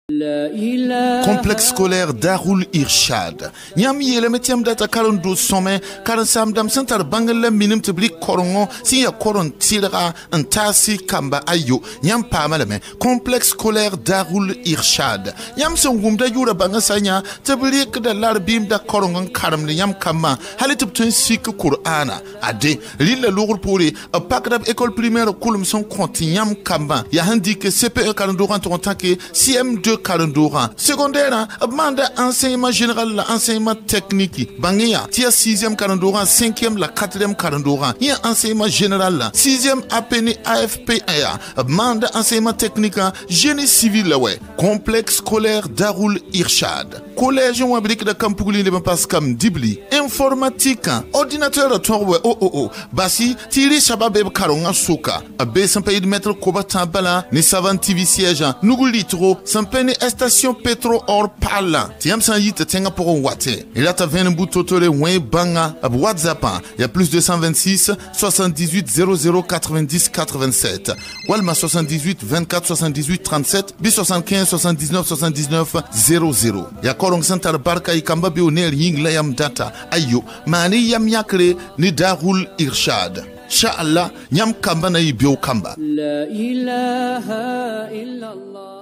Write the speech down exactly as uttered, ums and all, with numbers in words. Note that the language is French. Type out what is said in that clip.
Complexe scolaire Darul Irshad. Yam yele metiam data karon do some karan sam dam santar bangala minim tebli korongo si ya koron tira antasi kamba ayo yam pa malame complexe scolaire Darul Irshad. Yam songum da yura banga sanya tebli kada larbim da korongon karam yam kama halitub tun sik Qur'ana ade lilla logur pori a pakdab école primaire kulum son konti yam kamba ya handi que C P E karan do rentre en tant que C M deux Karandora. Secondaire, banda enseignement général, la enseignement technique. Bangia, tia sixième Karandora, cinquième la quatrième Karandora. Il y a enseignement général, sixième A P N A F P A. Banda enseignement technique, génie civil, ouais. Complexe scolaire Darul Irshad. Collège ou abrique de Kampouli de Paskam Dibli. Informatique, ordinateur, toi, oh oh oh. Basi, tiri Shababeb Karonga Souka. Abe sans pays de maître Kobatan Bala, ni savant T V siège, Nugulitro, sans peine station pétro or parlant. Tiam san yit tenga pour un watte. Il a ta vingt bout totore wen banga ab WhatsApp. Il y a plus deux cent vingt-six soixante-dix-huit zéro zéro quatre-vingt-dix quatre-vingt-sept. Walma soixante-dix-huit vingt-quatre soixante-dix-huit trente-sept B soixante-quinze soixante-dix-neuf soixante-dix-neuf zéro zéro. Ya korong santar barka ikamba bi onel ying layam data. Ayo mani yam yakre ni Darul Irshad. Sha Allah yam kamba na ibyo kamba. La ilaha illallah.